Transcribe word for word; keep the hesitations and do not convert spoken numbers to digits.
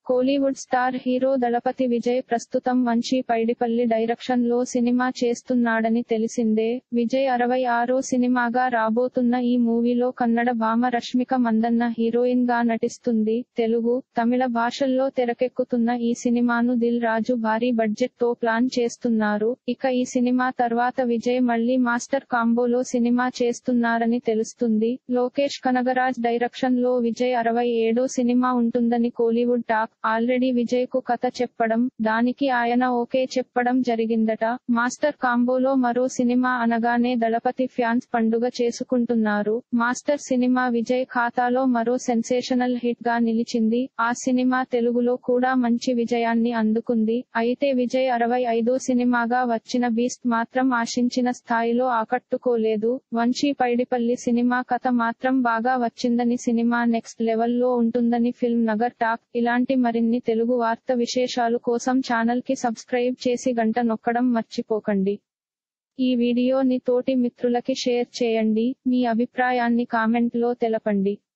Kollywood star hero Thalapathy Vijay ప్రస్తుతం Vamshi Paidipally direction లో సినిమా చేస్తున్నాడని తెలిసిందే. విజయ్ అరవై ఆరో సినిమాగా రాబోతున్న ఈ మూవీలో కన్నడ భామ రష్మిక మందన్న హీరోయిన్ గా నటిస్తుంది. తెలుగు, తమిళ భాషల్లో తెరకెక్కుతున్న ఈ సినిమాను దిల్ రాజు భారీ బడ్జెట్ తో ప్లాన్ చేస్తున్నారు. ఇక ఈ సినిమా తర్వాత విజయ్ మళ్లీ మాస్టర్ కాంబోలో సినిమా చేస్తున్నారని తెలుస్తుంది. లోకేష్ కనగరాజ్ డైరెక్షన్ లో విజయ్ అరవై ఏడో సినిమా ఉంటుందని కోలీవుడ్ టాక్. ఆల్రెడీ విజయ్ కు కథ చెప్పడం, దానికి ఆయన ఓకే చెప్పడం జరిగిందట. మాస్టర్ కాంబోలో మరో సినిమా అనగానే దళపతి ఫ్యాన్స్ పండుగ చేసుకుంటున్నారు. మాస్టర్ సినిమా విజయ్ ఖాతాలో మరో సెన్సేషనల్ హిట్ గా నిలిచింది. ఆ సినిమా తెలుగులో కూడా మంచి విజయాన్ని అందుకుంది. అయితే విజయ్ అరవై ఐదో సినిమాగా వచ్చిన బీస్ట్ మాత్రం ఆశించిన స్థాయిలో ఆకట్టుకోలేదు. వంశీ పైడిపల్లి సినిమా కథ మాత్రం బాగా వచ్చిందని, సినిమా నెక్స్ట్ లెవెల్ లో ఉంటుందని ఫిల్మ్ నగర్ టాక్. ఇలాంటి మరిన్ని తెలుగు వార్త విశేషాలు కోసం ఛానల్ కి సబ్స్క్రైబ్ చేసి గంట నొక్కడం మర్చిపోకండి. ఈ వీడియోని తోటి మిత్రులకి షేర్ చేయండి. మీ అభిప్రాయాన్ని కామెంట్ లో తెలపండి.